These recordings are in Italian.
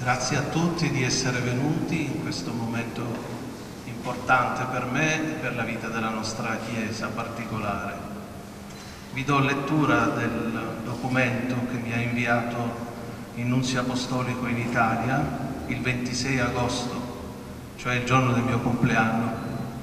Grazie a tutti di essere venuti in questo momento importante per me e per la vita della nostra Chiesa particolare. Vi do lettura del documento che mi ha inviato il Nunzio Apostolico in Italia il 26 agosto, cioè il giorno del mio compleanno.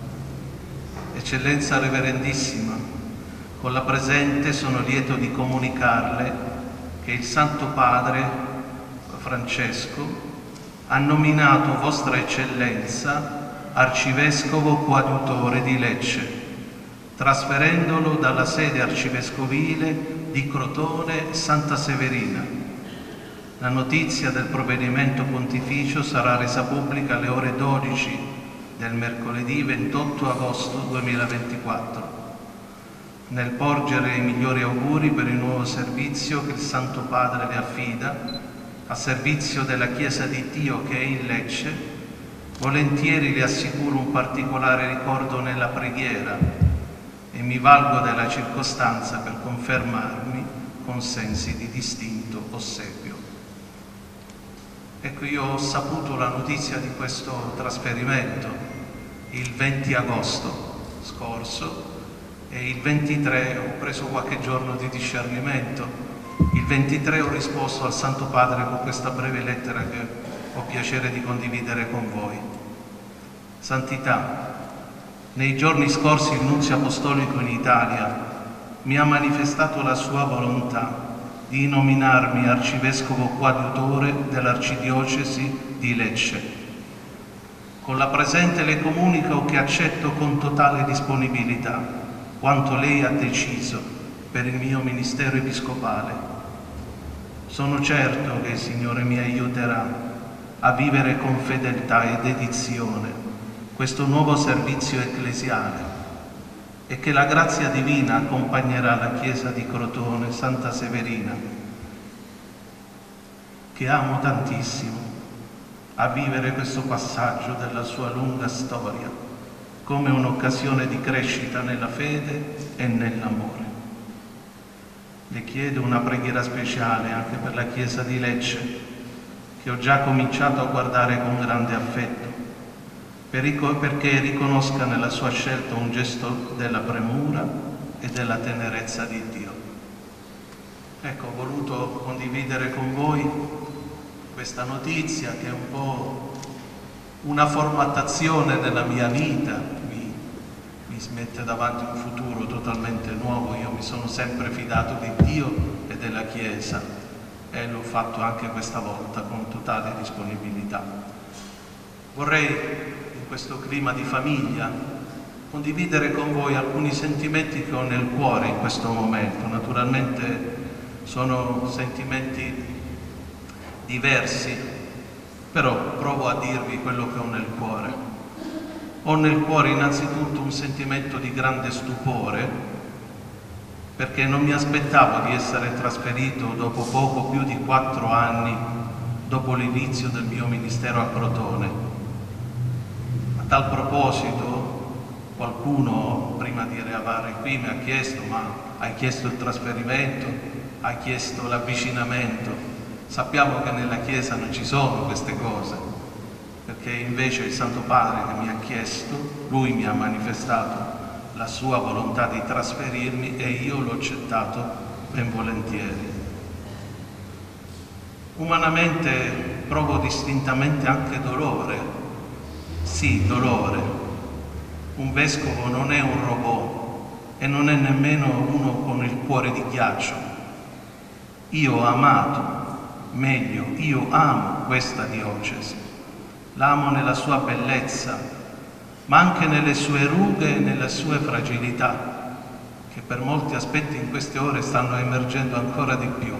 Eccellenza Reverendissima, con la presente sono lieto di comunicarle che il Santo Padre Francesco ha nominato Vostra Eccellenza Arcivescovo coadiutore di Lecce, trasferendolo dalla sede arcivescovile di Crotone Santa Severina. La notizia del provvedimento pontificio sarà resa pubblica alle ore 12 del mercoledì 28 agosto 2024. Nel porgere i migliori auguri per il nuovo servizio che il Santo Padre le affida, a servizio della Chiesa di Dio che è in Lecce, volentieri le assicuro un particolare ricordo nella preghiera e mi valgo della circostanza per confermarmi con sensi di distinto ossequio. Ecco, io ho saputo la notizia di questo trasferimento il 20 agosto scorso e il 23 ho preso qualche giorno di discernimento. Il 23 ho risposto al Santo Padre con questa breve lettera che ho piacere di condividere con voi. Santità, nei giorni scorsi il Nunzio Apostolico in Italia mi ha manifestato la sua volontà di nominarmi Arcivescovo coadiutore dell'Arcidiocesi di Lecce. Con la presente le comunico che accetto con totale disponibilità quanto lei ha deciso per il mio ministero episcopale. Sono certo che il Signore mi aiuterà a vivere con fedeltà e dedizione questo nuovo servizio ecclesiale e che la grazia divina accompagnerà la Chiesa di Crotone Santa Severina, che amo tantissimo, a vivere questo passaggio della sua lunga storia come un'occasione di crescita nella fede e nell'amore. Le chiedo una preghiera speciale anche per la Chiesa di Lecce, che ho già cominciato a guardare con grande affetto, perché riconosca nella sua scelta un gesto della premura e della tenerezza di Dio. Ecco, ho voluto condividere con voi questa notizia che è un po' una formattazione della mia vita, mi mette davanti un futuro totalmente nuovo. Io mi sono sempre fidato di Dio e della Chiesa e l'ho fatto anche questa volta con totale disponibilità. Vorrei, in questo clima di famiglia, condividere con voi alcuni sentimenti che ho nel cuore in questo momento. Naturalmente sono sentimenti diversi, però provo a dirvi quello che ho nel cuore. Ho nel cuore innanzitutto un sentimento di grande stupore, perché non mi aspettavo di essere trasferito dopo poco più di 4 anni dopo l'inizio del mio ministero a Crotone. A tal proposito, qualcuno prima di arrivare qui mi ha chiesto: ma hai chiesto il trasferimento? Hai chiesto l'avvicinamento? Sappiamo che nella Chiesa non ci sono queste cose, perché invece il Santo Padre che mi ha chiesto, lui mi ha manifestato la sua volontà di trasferirmi e io l'ho accettato ben volentieri. Umanamente provo distintamente anche dolore. Sì, dolore. Un vescovo non è un robot e non è nemmeno uno con il cuore di ghiaccio. Io ho amato, meglio, io amo questa diocesi. L'amo nella sua bellezza, ma anche nelle sue rughe e nelle sue fragilità, che per molti aspetti in queste ore stanno emergendo ancora di più.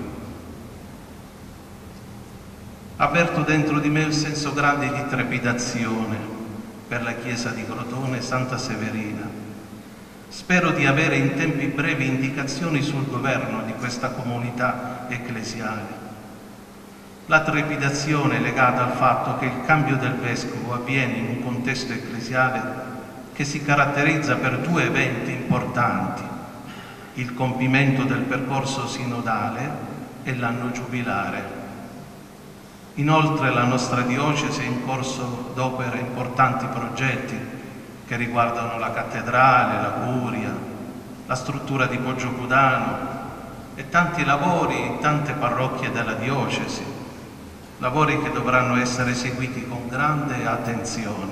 Avverto dentro di me un senso grande di trepidazione per la Chiesa di Crotone Santa Severina. Spero di avere in tempi brevi indicazioni sul governo di questa comunità ecclesiale. La trepidazione è legata al fatto che il cambio del vescovo avviene in un contesto ecclesiale che si caratterizza per 2 eventi importanti: il compimento del percorso sinodale e l'anno giubilare. Inoltre la nostra diocesi è in corso d'opera importanti progetti che riguardano la cattedrale, la curia, la struttura di Poggiocudano e tanti lavori in tante parrocchie della diocesi, lavori che dovranno essere eseguiti con grande attenzione.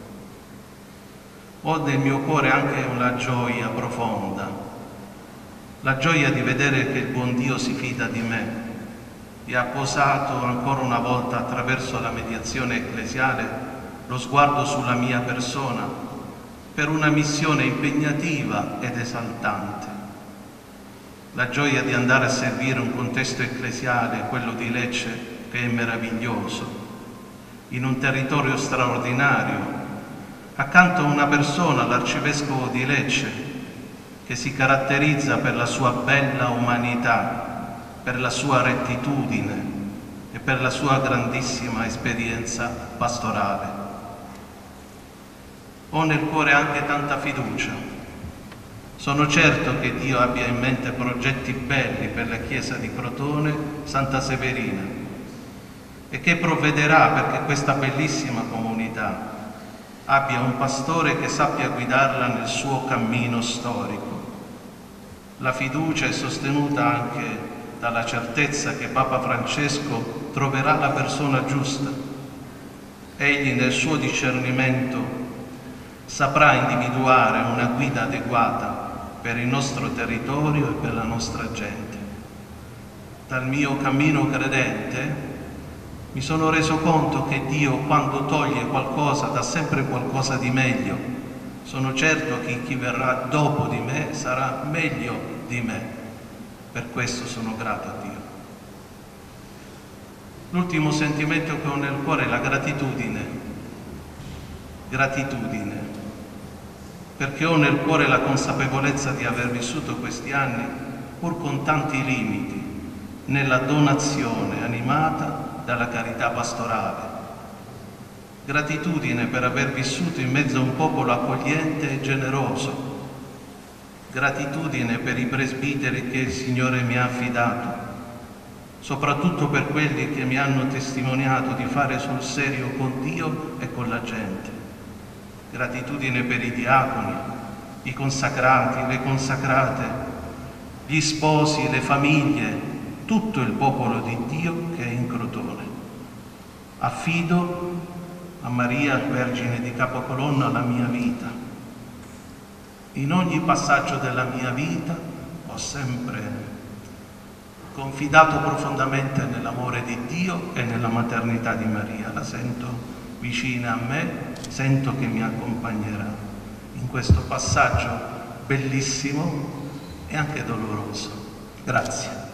Ho nel mio cuore anche una gioia profonda, la gioia di vedere che il buon Dio si fida di me e ha posato ancora una volta attraverso la mediazione ecclesiale lo sguardo sulla mia persona per una missione impegnativa ed esaltante. La gioia di andare a servire un contesto ecclesiale, quello di Lecce, che è meraviglioso, in un territorio straordinario, accanto a una persona, l'arcivescovo di Lecce, che si caratterizza per la sua bella umanità, per la sua rettitudine e per la sua grandissima esperienza pastorale. Ho nel cuore anche tanta fiducia. Sono certo che Dio abbia in mente progetti belli per la chiesa di Crotone Santa Severina e che provvederà perché questa bellissima comunità abbia un pastore che sappia guidarla nel suo cammino storico. La fiducia è sostenuta anche dalla certezza che Papa Francesco troverà la persona giusta. Egli nel suo discernimento saprà individuare una guida adeguata per il nostro territorio e per la nostra gente. Dal mio cammino credente mi sono reso conto che Dio, quando toglie qualcosa, dà sempre qualcosa di meglio. Sono certo che chi verrà dopo di me sarà meglio di me. Per questo sono grato a Dio. L'ultimo sentimento che ho nel cuore è la gratitudine. Gratitudine. Perché ho nel cuore la consapevolezza di aver vissuto questi anni, pur con tanti limiti, nella donazione animata dalla carità pastorale. Gratitudine per aver vissuto in mezzo a un popolo accogliente e generoso. Gratitudine per i presbiteri che il Signore mi ha affidato, soprattutto per quelli che mi hanno testimoniato di fare sul serio con Dio e con la gente. Gratitudine per i diaconi, i consacrati, le consacrate, gli sposi, le famiglie, tutto il popolo di Dio che è in Crotone. Affido a Maria, Vergine di Capocolonna, la mia vita. In ogni passaggio della mia vita ho sempre confidato profondamente nell'amore di Dio e nella maternità di Maria. La sento vicina a me, sento che mi accompagnerà in questo passaggio bellissimo e anche doloroso. Grazie.